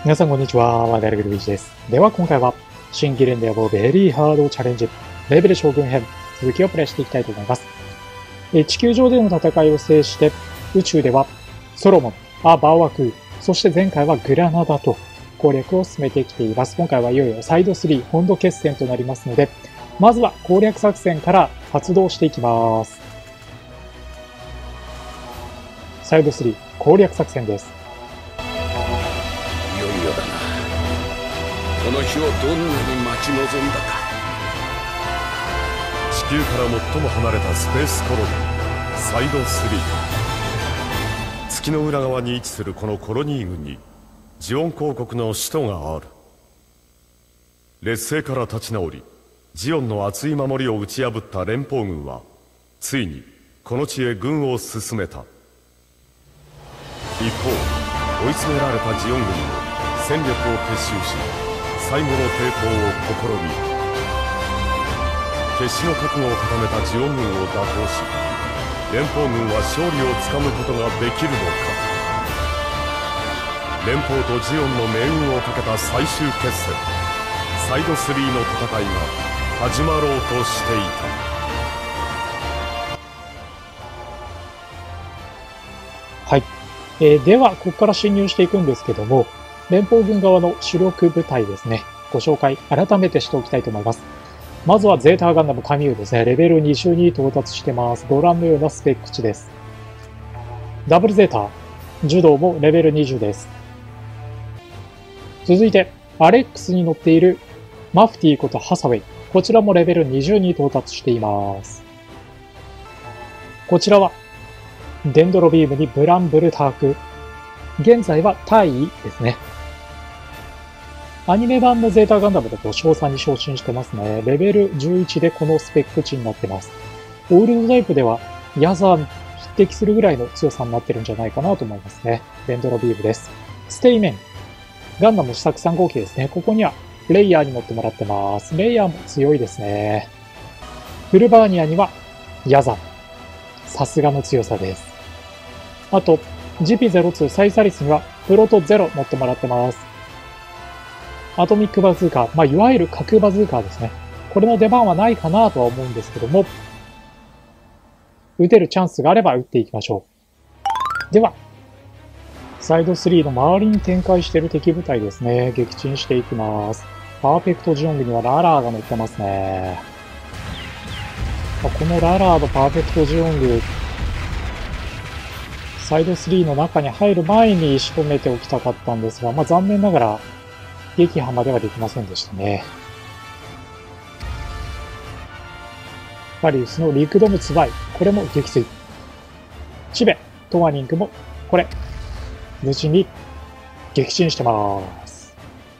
皆さんこんにちは、ワダルグルビーチです。では今回は、新ギレンデアボーベリーハードチャレンジ、レベル将軍編、続きをプレイしていきたいと思います。地球上での戦いを制して、宇宙では、ソロモン、バーワクー、そして前回はグラナダと攻略を進めてきています。今回はいよいよサイド3本土決戦となりますので、まずは攻略作戦から発動していきます。サイド3攻略作戦です。 いよいよだな。この日をどんなに待ち望んだか。 地球から最も離れたスペースコロニーサイド3。月の裏側に位置するこのコロニー群にジオン公国の首都がある。劣勢から立ち直りジオンの厚い守りを打ち破った連邦軍はついにこの地へ軍を進めた。一方追い詰められたジオン軍も戦力を結集し最後の抵抗を試み、決死の覚悟を固めたジオン軍を打倒し連邦軍は勝利をつかむことができるのか。連邦とジオンの命運をかけた最終決戦、サイド3の戦いが始まろうとしていた。はい。では、ここから侵入していくんですけども、連邦軍側の主力部隊ですね、ご紹介改めてしておきたいと思います。まずはゼータガンダムカミューですね、レベル20に到達してます。ご覧のようなスペック値です。ダブルゼータ、ジュドーもレベル20です。続いて、アレックスに乗っているマフティーことハサウェイ。こちらもレベル20に到達しています。こちらは、デンドロビームにブランブルターク。現在は大尉ですね。アニメ版のゼータガンダムだと賞賛に昇進してますね。レベル11でこのスペック値になってます。オールドタイプではヤザに匹敵するぐらいの強さになってるんじゃないかなと思いますね。デンドロビームです。ステイメン。ガンダム試作3号機ですね。ここにはレイヤーに乗ってもらってます。レイヤーも強いですね。フルバーニアにはヤザ。さすがの強さです。あと、GP02 サイサリスにはプロト0乗ってもらってます。アトミックバズーカ、いわゆる核バズーカですね。これの出番はないかなとは思うんですけども、撃てるチャンスがあれば撃っていきましょう。では、サイド3の周りに展開している敵部隊ですね。撃沈していきます。パーフェクトジオングにはララーが乗ってますね。このララーのパーフェクトジオング、サイド3の中に入る前に仕留めておきたかったんですが、残念ながら撃破まではできませんでしたね。バリウスのリクドムツバイ、これも撃墜。チベ、トワニングも、これ、無事に撃沈してます。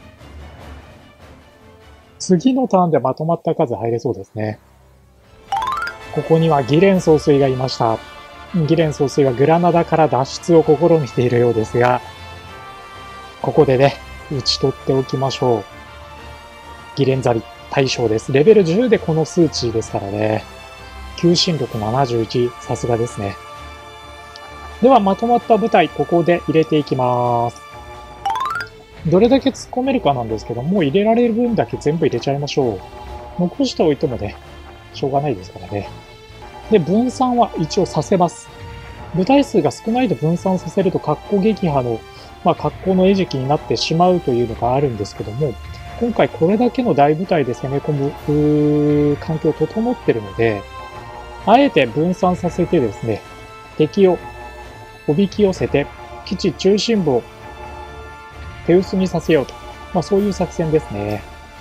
次のターンでまとまった数入れそうですね。ここにはギレン総帥がいました。ギレン総帥はグラナダから脱出を試みているようですが、ここでね、打ち取っておきましょう。ギレンザリ大将です。レベル10でこの数値ですからね。求心力71、さすがですね。では、まとまった部隊、ここで入れていきます。どれだけ突っ込めるかなんですけど、もう入れられる分だけ全部入れちゃいましょう。残しておいてもね、しょうがないですからね。で、分散は一応させます。部隊数が少ないと分散させると、格好撃破の、格好の餌食になってしまうというのがあるんですけども、今回これだけの大部隊で攻め込む環境整ってるので、あえて分散させてですね、敵をおびき寄せて、基地中心部を手薄にさせようと。そういう作戦ですね。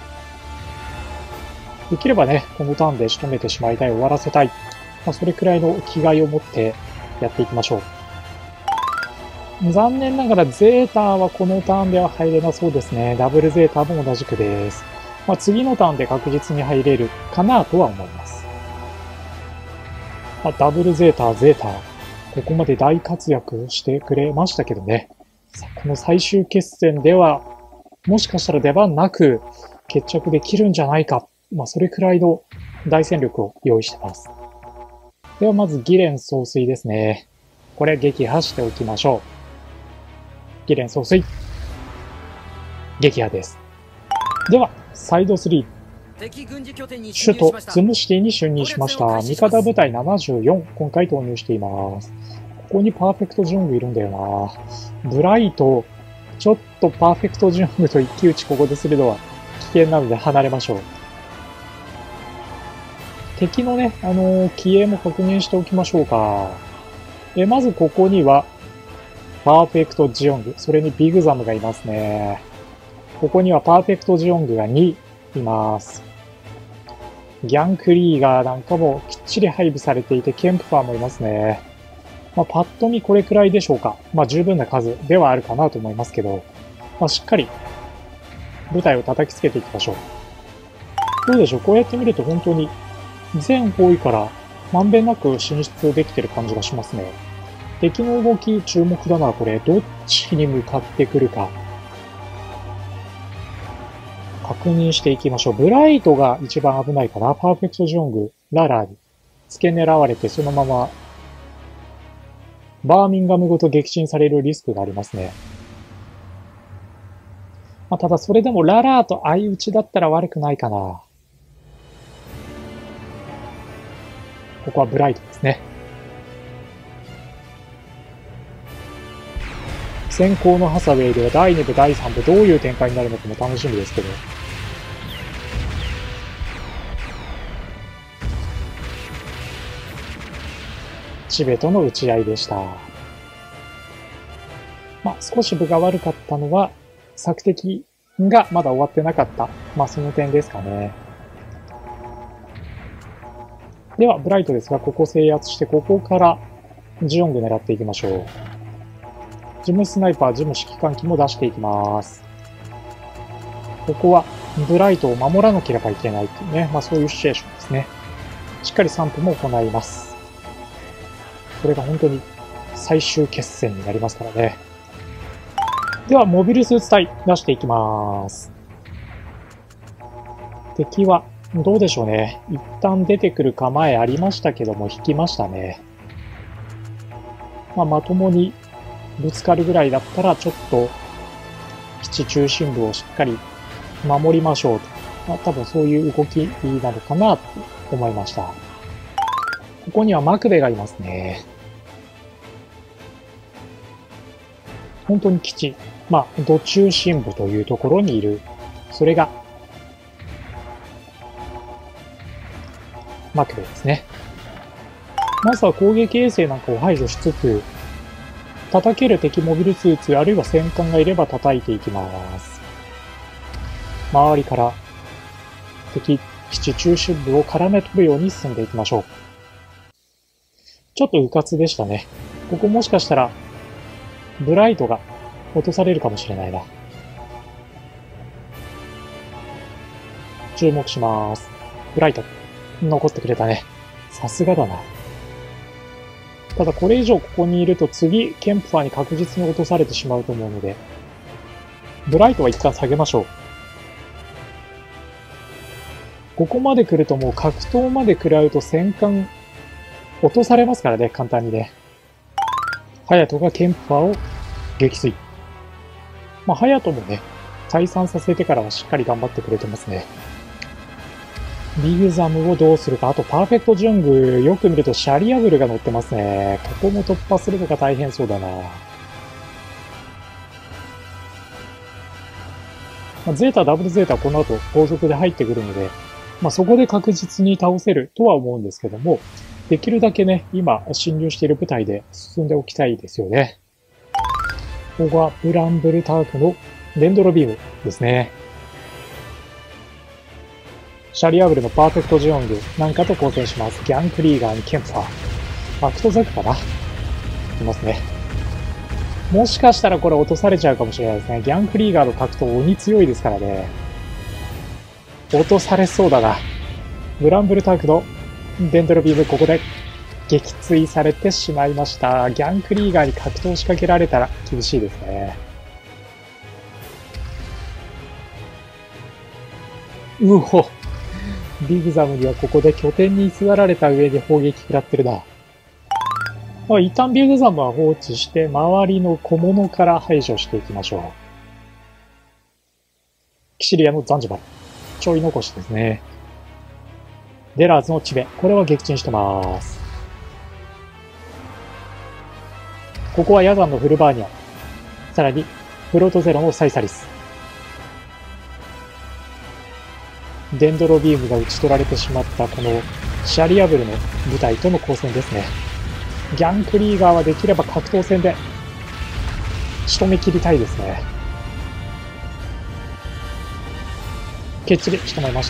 できればね、このターンで仕留めてしまいたい、終わらせたい。それくらいの気概を持ってやっていきましょう。残念ながらゼータはこのターンでは入れなそうですね。ダブルゼータも同じくです。次のターンで確実に入れるかなとは思います。ダブルゼータ、ゼータ、ここまで大活躍してくれましたけどね。この最終決戦では、もしかしたら出番なく決着できるんじゃないか。それくらいの大戦力を用意してます。ではまずギレン総帥ですね。これ撃破しておきましょう。ギレン総帥。 撃破です。では、サイド3。 敵軍事拠点に首都ズムシティに就任しました。味方部隊74、今回投入しています。ここにパーフェクトジョングいるんだよな。ブライト、ちょっとパーフェクトジョングと一騎打ちここでするのは危険なので離れましょう。敵のね、機影も確認しておきましょうか。まずここには、パーフェクトジオング、それにビグザムがいますね。ここにはパーフェクトジオングが2います。ギャンクリーガーなんかもきっちり配備されていて、ケンプファーもいますね。パッと見これくらいでしょうか。十分な数ではあるかなと思いますけど、しっかり部隊を叩きつけていきましょう。どうでしょう、こうやって見ると本当に全方位からまんべんなく進出できてる感じがしますね。敵の動き注目だな、これ。どっちに向かってくるか。確認していきましょう。ブライトが一番危ないかな。パーフェクトジョング、ララーに付け狙われてそのままバーミンガムごと撃沈されるリスクがありますね。ただそれでもララーと相打ちだったら悪くないかな。ここはブライトですね。先行のハサウェイでは第2部、第3部どういう展開になるのかも楽しみですけど。チベとの打ち合いでした。少し分が悪かったのは、索敵がまだ終わってなかった。その点ですかね。では、ブライトですが、ここ制圧して、ここからジオング狙っていきましょう。ジムスナイパー、ジム指揮官機も出していきます。ここはブライトを守らなければいけないっていうね、そういうシチュエーションですね。しっかり散布も行います。これが本当に最終決戦になりますからね。では、モビルスーツ隊出していきます。敵はどうでしょうね。一旦出てくる構えありましたけども、引きましたね。まともにぶつかるぐらいだったら、ちょっと基地中心部をしっかり守りましょうと。多分そういう動きなのかなと思いました。ここにはマクベがいますね。本当に基地、ど中心部というところにいる。それがマクベですね。まずは攻撃衛星なんかを排除しつつ、叩ける敵モビルスーツあるいは戦艦がいれば叩いていきます。周りから敵基地中心部を絡め取るように進んでいきましょう。ちょっと迂闊でしたね。ここもしかしたらブライトが落とされるかもしれないな。注目します。ブライト残ってくれたね。さすがだな。ただこれ以上ここにいると次、ケンプファーに確実に落とされてしまうと思うので、ブライトは一旦下げましょう。ここまで来るともう格闘まで食らうと戦艦落とされますからね、簡単にね。ハヤトがケンプファーを撃墜。ハヤトもね、退散させてからはしっかり頑張ってくれてますね。ビグザムをどうするか。あと、パーフェクトジョング、よく見るとシャリアブルが乗ってますね。ここも突破するのが大変そうだな。ゼータ、ダブルゼータはこの後後続で入ってくるので、そこで確実に倒せるとは思うんですけども、できるだけね、今侵入している部隊で進んでおきたいですよね。ここはブランブルタークのデンドロビームですね。シャリアブルのパーフェクトジオングなんかと交戦します。ギャンクリーガーにケンプファー。アクトザクかな？いますね。もしかしたらこれ落とされちゃうかもしれないですね。ギャンクリーガーの格闘鬼強いですからね。落とされそうだな。ブランブルタークのデンドロビームここで撃墜されてしまいました。ギャンクリーガーに格闘を仕掛けられたら厳しいですね。うお。ビグザムにはここで拠点に居座られた上で砲撃食らってるな。一旦ビグザムは放置して周りの小物から排除していきましょキシリアのザンジバル。ちょい残しですね。デラーズのチベ。これは撃沈してます。ここはヤザンのフルバーニャ。さらに、プロトゼロのサイサリス。デンドロビームが打ち取られてしまったこのシャリアブルの部隊との交戦ですね。ギャンクリーガーはできれば格闘戦で仕留め切りたいですね。きっちり仕留めました。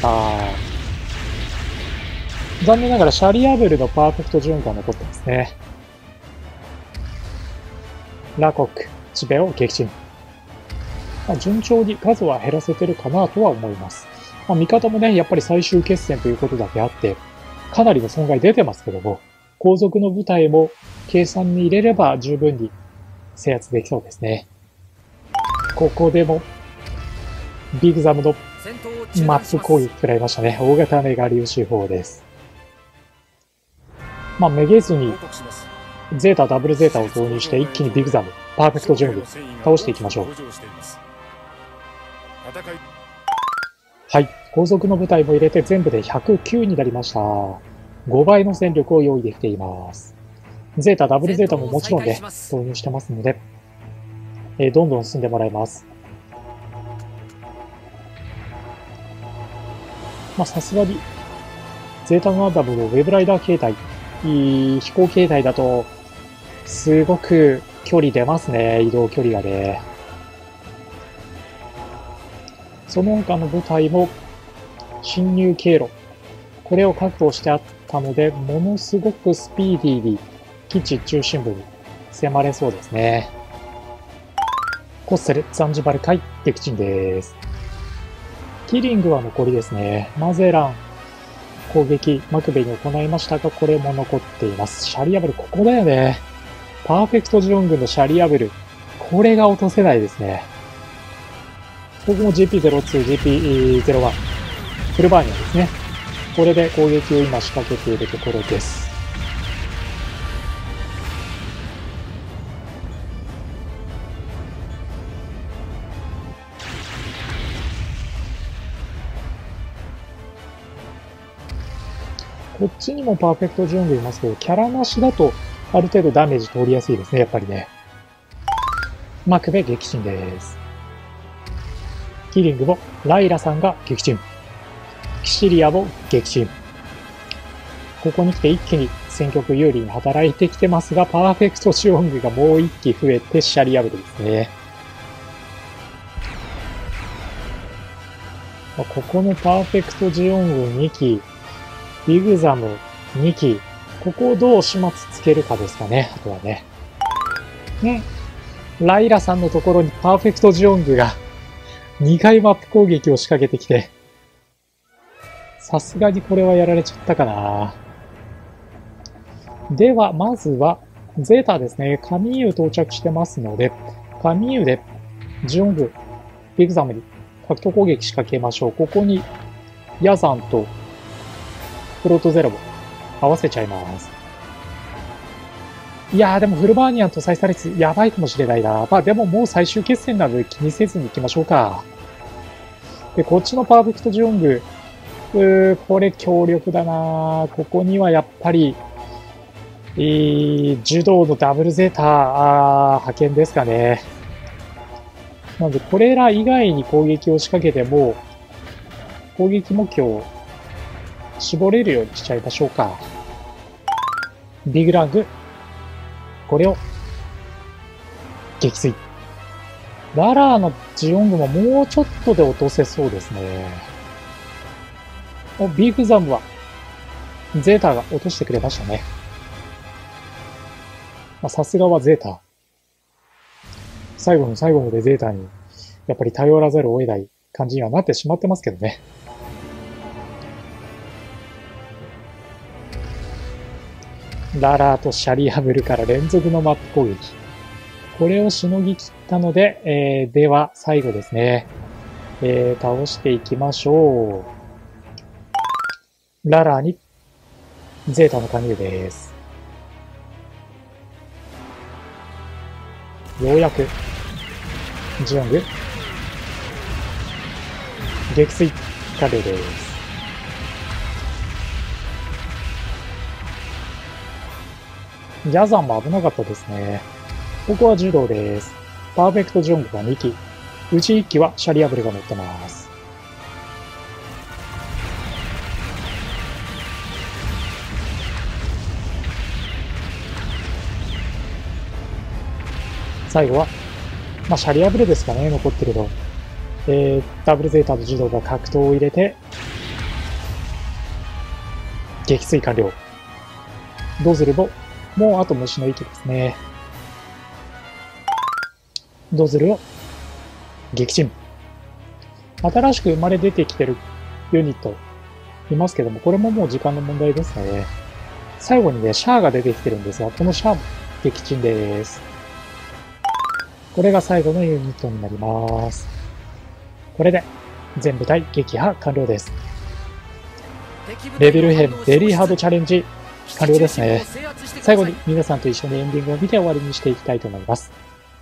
残念ながらシャリアブルのパーフェクト順が残ってますね。ラコック、チベを撃沈。順調に数は減らせてるかなとは思います。味方もね、やっぱり最終決戦ということだけあって、かなりの損害出てますけども、後続の部隊も計算に入れれば十分に制圧できそうですね。ここでも、ビッグザムのマップ攻撃食らいましたね。大型メガ粒子砲です。めげずに、ゼータ、ダブルゼータを投入して一気にビッグザム、パーフェクト準備、倒していきましょう。はい。後続の部隊も入れて全部で109になりました。5倍の戦力を用意できています。ゼータ、ダブルゼータももちろんね、投入してますので、どんどん進んでもらいます。さすがに、ゼータガンダムのウェブライダー形態、飛行形態だと、すごく距離出ますね、移動距離がね。その他の部隊も侵入経路、これを確保してあったので、ものすごくスピーディーに基地中心部に迫れそうですね。コッセル、ザンジバル海、撃沈です。キリングは残りですね。マゼラン、攻撃、マクベに行いましたが、これも残っています。シャリアブル、ここだよね。パーフェクトジオン軍のシャリアブル、これが落とせないですね。ここも GP02、GP01、フルバーニャですね。これで攻撃を今仕掛けているところです。こっちにもパーフェクトジオン軍いますけど、キャラなしだとある程度ダメージ通りやすいですね、やっぱりね。マクベ撃沈です。キリングもライラさんが撃沈。キシリアも撃沈。ここに来て一気に戦局有利に働いてきてますが、パーフェクトジオン軍がもう一機増えてシャリアブルですね。ここのパーフェクトジオン軍2機、ビグザム2機、ここをどう始末つけるかですかね、あとはね。ライラさんのところにパーフェクトジオン軍が2回マップ攻撃を仕掛けてきて、さすがにこれはやられちゃったかな。では、まずは、ゼータですね。カミーユ到着してますので、カミーユで、ジオン軍、ビグザムに格闘攻撃仕掛けましょう。ここに、ヤザンと、プロトゼロも合わせちゃいます。いやーでもフルバーニアンとサイサリスやばいかもしれないな。でももう最終決戦なので気にせずに行きましょうか。で、こっちのパーフェクトジオング、これ強力だな。ここにはやっぱり、柔道のダブルゼータ、派遣ですかね。なので、これら以外に攻撃を仕掛けても、攻撃目標を絞れるようにしちゃいましょうか。ビッグラング、これを、撃墜。ララーのジオングももうちょっとで落とせそうですね。ビーグザムは、ゼータが落としてくれましたね。さすがはゼータ。最後の最後までゼータに、やっぱり頼らざるを得ない感じにはなってしまってますけどね。ララーとシャリアブルから連続のマップ攻撃。これをしのぎ切ったので、では最後ですね。倒していきましょう。ララーにゼータの加入です。ようやくジオング撃墜完了です。ギャザンも危なかったですね。ここは柔道です。パーフェクトジョングが2機。うち1機はシャリアブルが乗ってます。最後は、シャリアブルですかね、残ってると。ダブルゼータとジドが格闘を入れて、撃墜完了。ドズルも、もうあと虫の息ですね。ドズルを撃沈。新しく生まれ出てきてるユニットいますけども、これももう時間の問題ですね。最後にね、シャアが出てきてるんですが、このシャアも撃沈です。これが最後のユニットになります。これで全部隊撃破完了です。レベル編ベリーハードチャレンジ完了ですね。最後に皆さんと一緒にエンディングを見て終わりにしていきたいと思います。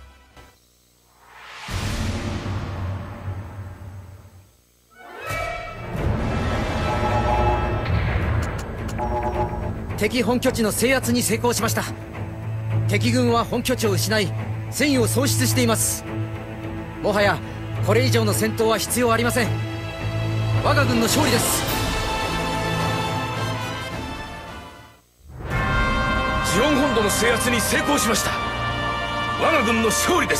敵本拠地の制圧に成功しました。敵軍は本拠地を失い戦意を喪失しています。もはやこれ以上の戦闘は必要ありません。我が軍の勝利です。 ジオン本土の制圧に成功しました。我が軍の勝利です。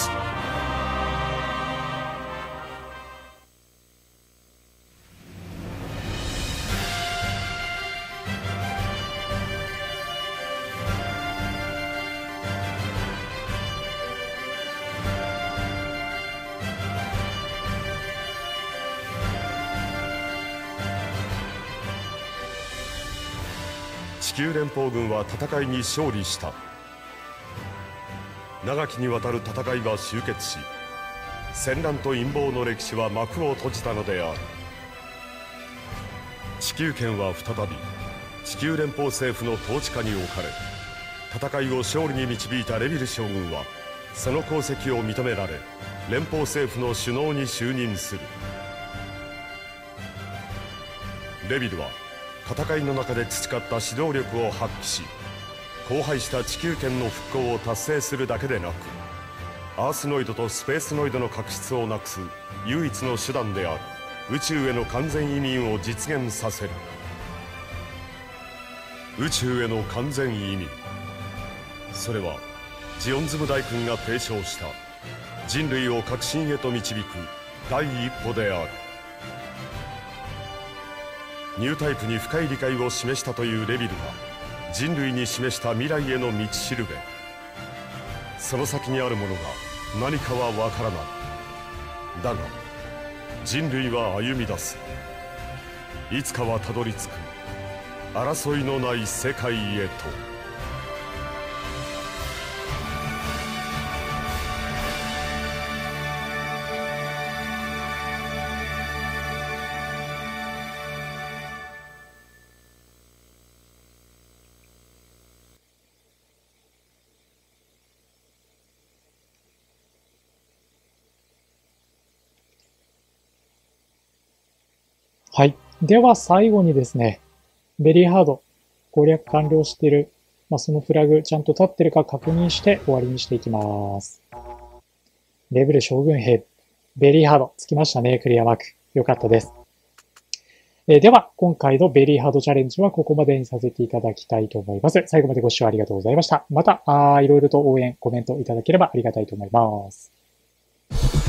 地球連邦軍は戦いに勝利した。長きにわたる戦いは終結し、戦乱と陰謀の歴史は幕を閉じたのである。地球圏は再び地球連邦政府の統治下に置かれ、戦いを勝利に導いたレビル将軍はその功績を認められ、連邦政府の首脳に就任する。レビルは戦いの中で培った指導力を発揮し、荒廃した地球圏の復興を達成するだけでなく、アースノイドとスペースノイドの確執をなくす唯一の手段である宇宙への完全移民を実現させる。宇宙への完全移民、それはジオンズム大君が提唱した人類を革新へと導く第一歩である。ニュータイプに深い理解を示したというレビルが人類に示した未来への道しるべ。その先にあるものが何かはわからない。だが人類は歩み出す。いつかはたどり着く争いのない世界へと。 はい。では最後にですね、ベリーハード攻略完了している、そのフラグちゃんと立ってるか確認して終わりにしていきます。レベル将軍兵、ベリーハードつきましたね、クリアマーク。よかったです。では、今回のベリーハードチャレンジはここまでにさせていただきたいと思います。最後までご視聴ありがとうございました。また、いろいろと応援、コメントいただければありがたいと思います。